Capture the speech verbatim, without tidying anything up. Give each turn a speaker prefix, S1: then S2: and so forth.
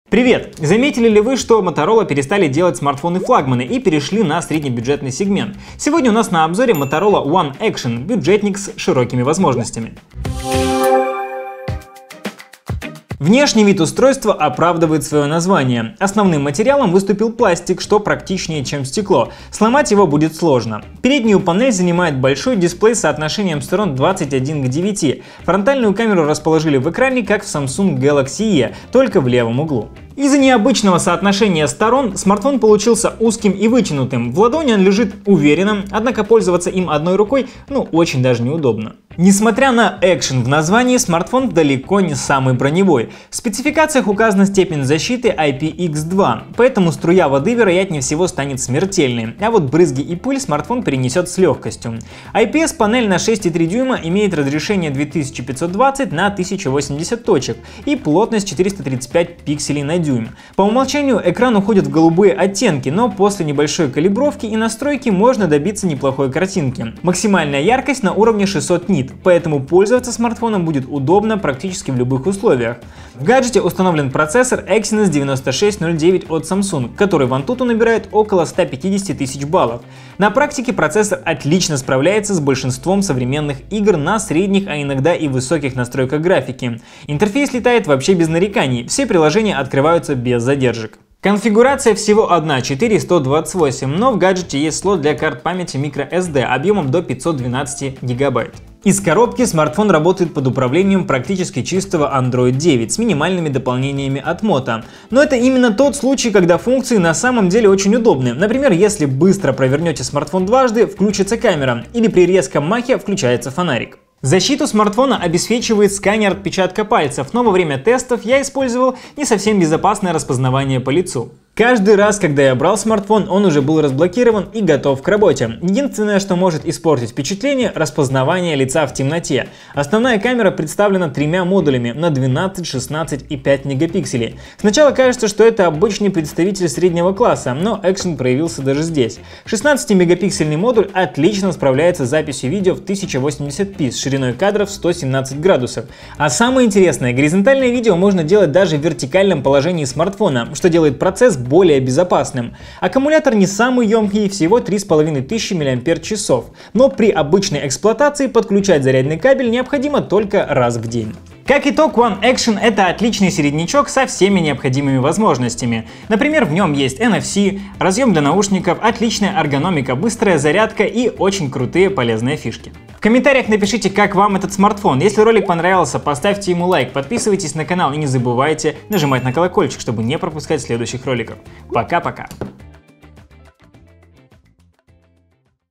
S1: Привет! Заметили ли вы, что Motorola перестали делать смартфоны-флагманы и перешли на среднебюджетный сегмент? Сегодня у нас на обзоре Motorola One Action, бюджетник с широкими возможностями. Внешний вид устройства оправдывает свое название. Основным материалом выступил пластик, что практичнее, чем стекло. Сломать его будет сложно. Переднюю панель занимает большой дисплей с соотношением сторон двадцать один к девяти. Фронтальную камеру расположили в экране, как в Samsung Galaxy E, только в левом углу. Из-за необычного соотношения сторон смартфон получился узким и вытянутым. В ладони он лежит уверенно, однако пользоваться им одной рукой, ну, очень даже неудобно. Несмотря на экшен в названии, смартфон далеко не самый броневой. В спецификациях указана степень защиты ай пи икс два, поэтому струя воды вероятнее всего станет смертельной, а вот брызги и пыль смартфон перенесет с легкостью. ай пи эс-панель на шесть и три дюйма имеет разрешение две тысячи пятьсот двадцать на тысяча восемьдесят точек и плотность четыреста тридцать пять пикселей на дюйм. По умолчанию экран уходит в голубые оттенки, но после небольшой калибровки и настройки можно добиться неплохой картинки. Максимальная яркость на уровне шестьсот нит, поэтому пользоваться смартфоном будет удобно практически в любых условиях. В гаджете установлен процессор Exynos девяносто шесть ноль девять от Samsung, который в Antutu набирает около ста пятидесяти тысяч баллов. На практике процессор отлично справляется с большинством современных игр на средних, а иногда и высоких настройках графики. Интерфейс летает вообще без нареканий, все приложения открываются без задержек. Конфигурация всего одна — четыре сто двадцать восемь, но в гаджете есть слот для карт памяти microSD объемом до пятисот двенадцати гигабайт. Из коробки смартфон работает под управлением практически чистого андроид девять с минимальными дополнениями от Moto. Но это именно тот случай, когда функции на самом деле очень удобны. Например, если быстро провернете смартфон дважды, включится камера, или при резком махе включается фонарик. Защиту смартфона обеспечивает сканер отпечатка пальцев, но во время тестов я использовал не совсем безопасное распознавание по лицу. Каждый раз, когда я брал смартфон, он уже был разблокирован и готов к работе. Единственное, что может испортить впечатление — распознавание лица в темноте. Основная камера представлена тремя модулями на двенадцать, шестнадцать и пять мегапикселей. Сначала кажется, что это обычный представитель среднего класса, но экшен проявился даже здесь. шестнадцатимегапиксельный модуль отлично справляется с записью видео в тысяча восемьдесят пи с шириной кадра в сто семнадцать градусов. А самое интересное, горизонтальное видео можно делать даже в вертикальном положении смартфона, что делает процесс более безопасным. Аккумулятор не самый емкий, всего три с половиной тысячи мАч, но при обычной эксплуатации подключать зарядный кабель необходимо только раз в день. Как итог, One Action — это отличный середнячок со всеми необходимыми возможностями. Например, в нем есть эн эф си, разъем для наушников, отличная эргономика, быстрая зарядка и очень крутые полезные фишки. В комментариях напишите, как вам этот смартфон. Если ролик понравился, поставьте ему лайк, подписывайтесь на канал и не забывайте нажимать на колокольчик, чтобы не пропускать следующих роликов. Пока-пока!